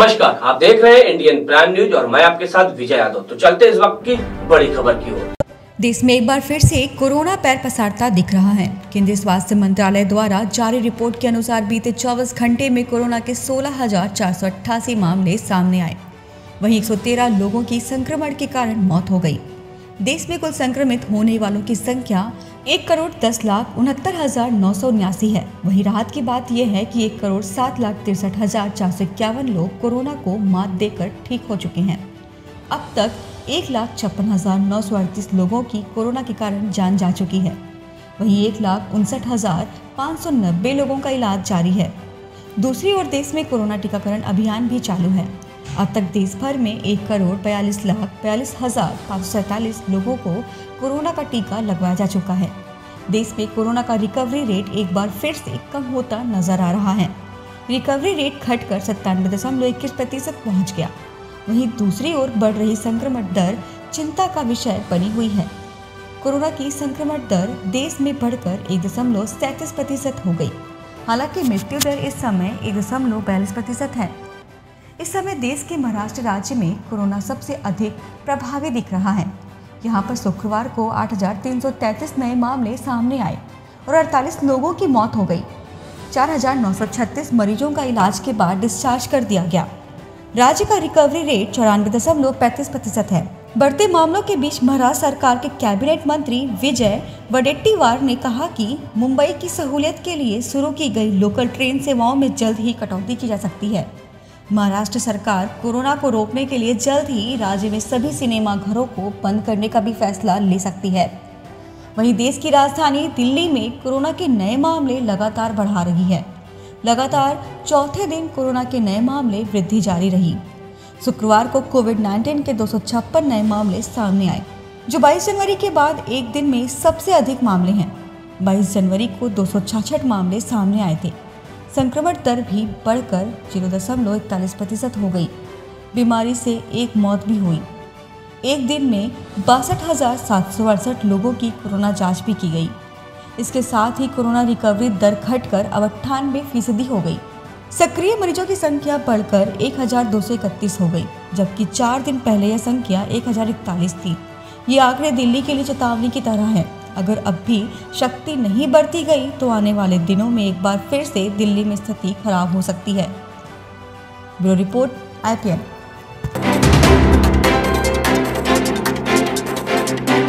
नमस्कार, आप देख रहे हैं इंडियन प्राइम न्यूज और मैं आपके साथ विजय यादव। तो चलते इस वक्त की बड़ी खबर की ओर। देश में एक बार फिर से कोरोना पैर पसारता दिख रहा है। केंद्रीय स्वास्थ्य मंत्रालय द्वारा जारी रिपोर्ट के अनुसार बीते 24 घंटे में कोरोना के 16,488 मामले सामने आए। वहीं 113 लोगों की संक्रमण के कारण मौत हो गई। देश में कुल संक्रमित होने वालों की संख्या 1,10,69,979 है। वहीं राहत की बात यह है कि 1,07,63,451 लोग कोरोना को मात देकर ठीक हो चुके हैं। अब तक 1,56,938 लोगों की कोरोना के कारण जान जा चुकी है। वहीं 1,59,590 लोगों का इलाज जारी है। दूसरी ओर देश में कोरोना टीकाकरण अभियान भी चालू है। अब तक देश भर में 1,42,42,547 लोगों को कोरोना का टीका लगवाया जा चुका है। देश में कोरोना का रिकवरी रेट एक बार फिर से कम होता नजर आ रहा है। रिकवरी रेट घटकर 97.21% पहुंच गया। वहीं दूसरी ओर बढ़ रही संक्रमण दर चिंता का विषय बनी हुई है। कोरोना की संक्रमण दर देश में बढ़कर 1.37% हो गई। हालांकि मृत्यु दर इस समय 1.42% है। इस समय देश के महाराष्ट्र राज्य में कोरोना सबसे अधिक प्रभावी दिख रहा है। यहाँ पर शुक्रवार को 8,333 नए मामले सामने आए और 48 लोगों की मौत हो गई। 4,936 मरीजों का इलाज के बाद डिस्चार्ज कर दिया गया। राज्य का रिकवरी रेट 94.35% है। बढ़ते मामलों के बीच महाराष्ट्र सरकार के कैबिनेट मंत्री विजय वडेट्टीवार ने कहा कि मुंबई की सहूलियत के लिए शुरू की गई लोकल ट्रेन सेवाओं में जल्द ही कटौती की जा सकती है। महाराष्ट्र सरकार कोरोना को रोकने के लिए जल्द ही राज्य में सभी सिनेमा घरों को बंद करने का भी फैसला ले सकती है। वहीं देश की राजधानी दिल्ली में कोरोना के नए मामले लगातार बढ़ा रही है। लगातार चौथे दिन कोरोना के नए मामले वृद्धि जारी रही। शुक्रवार को कोविड-19 के 256 नए मामले सामने आए, जो 22 जनवरी के बाद एक दिन में सबसे अधिक मामले हैं। 22 जनवरी को 266 मामले सामने आए थे। संक्रमण दर भी बढ़कर 0.41% हो गई। बीमारी से एक मौत भी हुई। एक दिन में 62,768 लोगों की कोरोना जांच भी की गई। इसके साथ ही कोरोना रिकवरी दर घटकर अब 98% हो गई। सक्रिय मरीजों की संख्या बढ़कर 1,231 हो गई, जबकि 4 दिन पहले यह संख्या 1,041 थी। ये आंकड़े दिल्ली के लिए चेतावनी की तरह है। अगर अब भी शक्ति नहीं बढ़ती गई तो आने वाले दिनों में एक बार फिर से दिल्ली में स्थिति खराब हो सकती है। Bureau report, IPN।